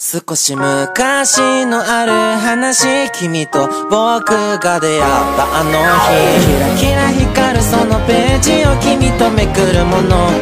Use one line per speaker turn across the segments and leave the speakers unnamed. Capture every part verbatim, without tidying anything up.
少し昔のある話、君と僕が出会ったあの日、キラキラ光るそのページを君とめくる物語。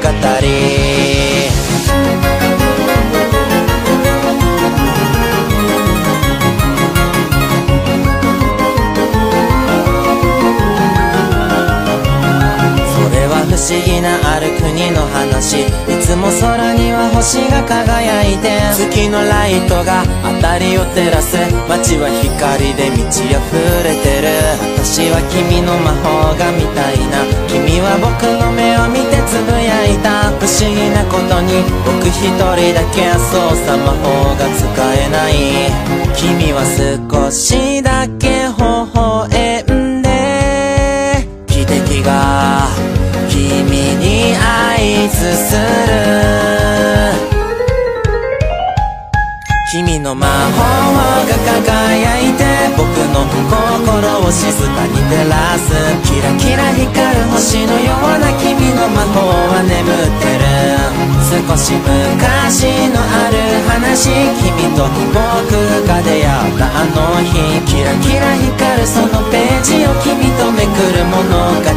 不思議なある国の話、いつも空には星が輝いて、月のライトが辺りを照らす、街は光で満ち溢れてる。私は君の魔法が見たいな、君は僕の目を見てつぶやいた。不思議なことに僕一人だけ操作魔法が使えない。君は少しだけ微笑んで、汽笛が君に合図する。君の魔法が輝いて僕の心を静かに照らす。キラキラ光る星のような君の魔法は眠ってる。少し昔のある話、君と僕が出会ったあの日、キラキラ光るそのページを君とめくる物語。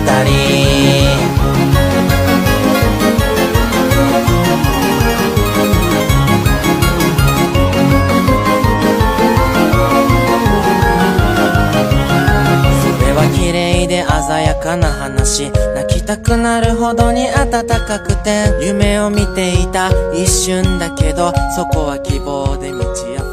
綺麗で鮮やかな話、泣きたくなるほどに暖かくて、夢を見ていた一瞬だけど、そこは希望で満ち溢れて